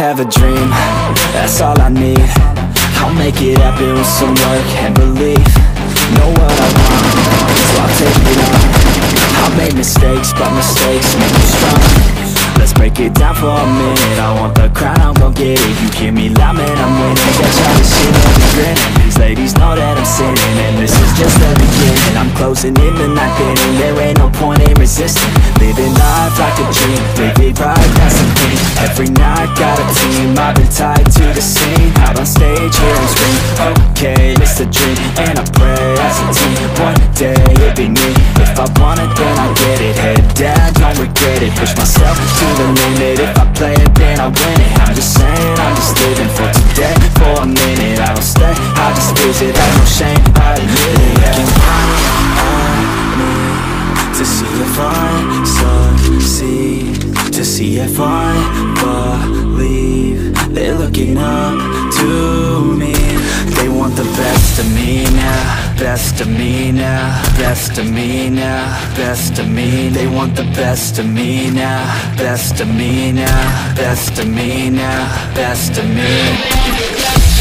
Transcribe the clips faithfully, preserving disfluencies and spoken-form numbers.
have a dream, that's all I need. I'll make it happen with some work and belief. Know what I want, so I'll take it on. I'll make mistakes, but mistakes make me strong. Let's break it down for a minute. I want the crown, I'm gon' get it. You hear me loud, man, I'm winning. Got y'all this shit on the grin. These ladies know that I'm sinning, and this is just the beginning. I'm closing in the night inning. There ain't no point in resisting. Living life like a dream, living right, that's the thing. Every night got a team, I've been tied to the scene. Out on stage, hear them scream, okay, it's a dream. And I pray as a team, one day it'll be me. If I want it, then I get it. Head down, don't regret it. Push myself to the limit. If I play it, then I win it. I'm just saying, I'm just living for today. For a minute, I don't stay, I just visit. Have no shame, I admit it. Looking at me to see if I succeed, to see if I believe. They're looking up to me. They want the best of me now, best of me now, best of me now, best of me. They want the best of me now, best of me now, best of me now, best of me.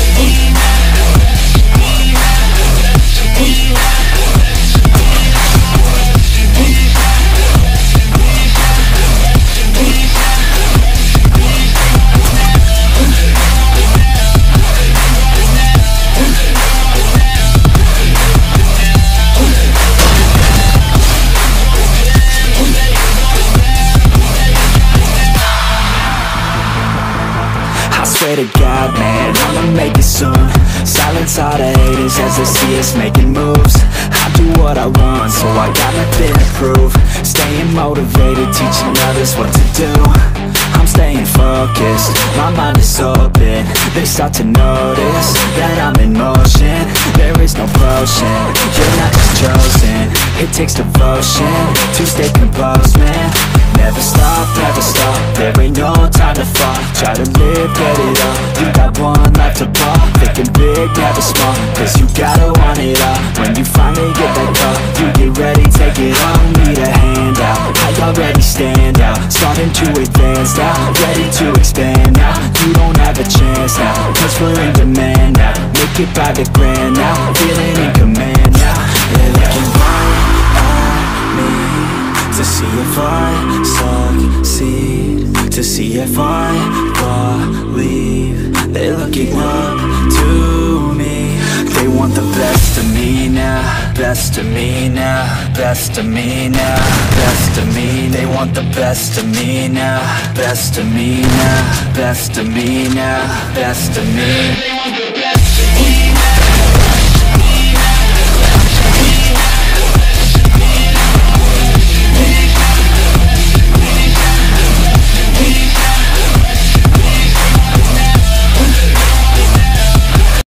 Swear to God, man, I'ma make it soon. Silence all the haters as they see us making moves. I do what I want, so I got nothing to prove. Staying motivated, teaching others what to do. I'm staying focused, my mind is open. They start to notice that I'm in motion. There is no potion, you're not just chosen. It takes devotion to stay composed, man. Never stop, never stop, there ain't no time to fall. Try to live, get it up, you got one life to ball. Thinking big, never small, cause you gotta want it all. When you finally get that call, you get ready, take it on. Need a handout, I already stand out. Starting to advance now, ready to expand now. You don't have a chance now, cause we're in demand now. Make it by the grand now, feeling in command now. They're looking right at me to see if I succeed, to see if I believe. They're looking up to me. They want the best of me now, best of me now, best of me now, best of me. They want the best of me now, best of me now, best of me now, best of me.